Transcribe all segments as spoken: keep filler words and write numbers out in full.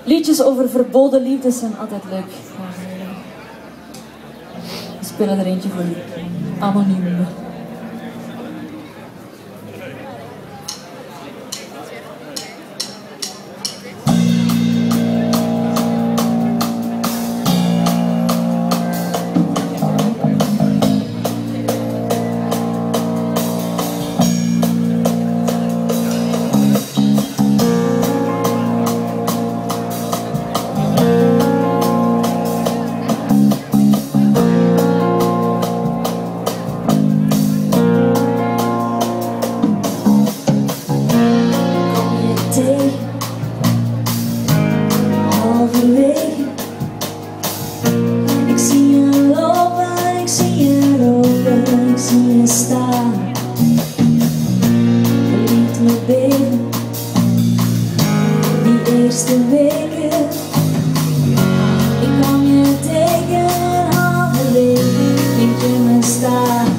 Liedjes over verboden liefdes zijn altijd leuk. We spelen er eentje voor Anoniem. Ik zie je lopen, ik zie je lopen, ik zie je staan. Je liet me beven, die eerste weken. Ik kwam je tegen en halverwege liet je me staan.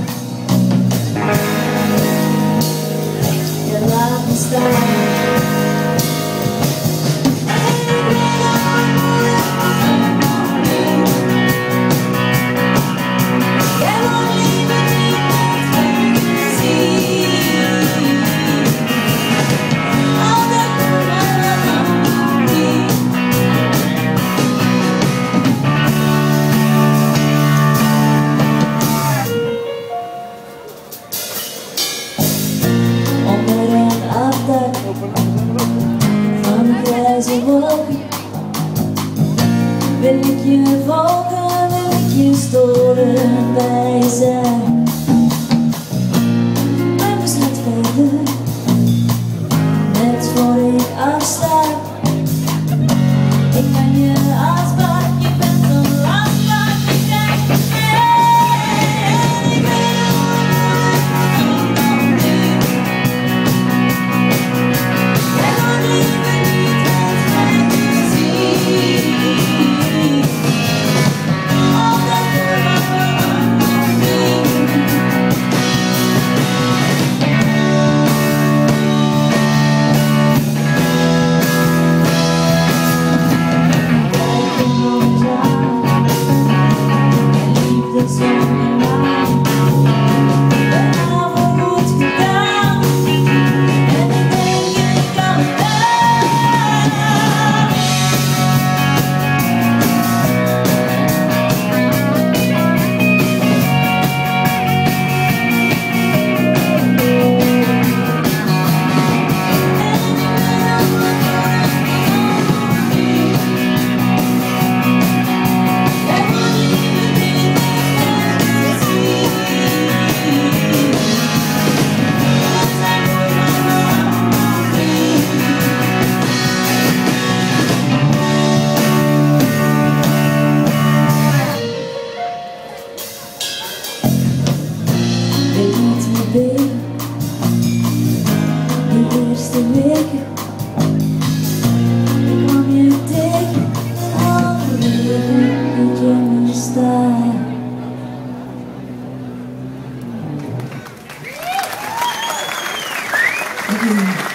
Je laat me staan. Van grijze wolken wil ik je volgen, wil ik je storen bij je zijn. Maar we staan verder, net voor ik afsta. Ik ben je afspraak, je bent een afspraak, je kijkt en ik ben die eerste weken. Ik kwam je tegen, halverwege liet je me staan. Thank you.